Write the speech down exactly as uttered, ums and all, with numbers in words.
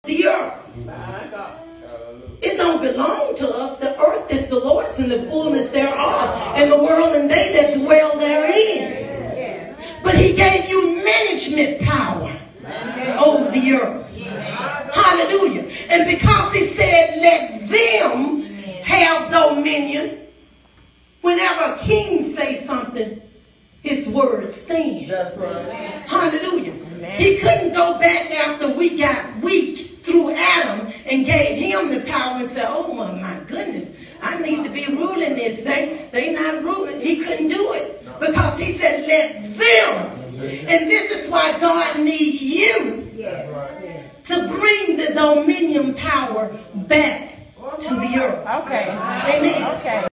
the earth. It don't belong to us. The earth is the Lord's and the fullness thereof, and the world and they that dwell therein. But he gave you management power over the earth. Hallelujah. And because he said, let them have dominion, whenever a king say something, his words stand. Hallelujah. He couldn't go back after we got weak through Adam and gave him the power and said, oh my, my goodness, I need to be ruling this. They, they not ruling. He couldn't do it because he said, let them. And this is why God needs you to bring the dominion power back to the earth. Okay. Amen. Okay.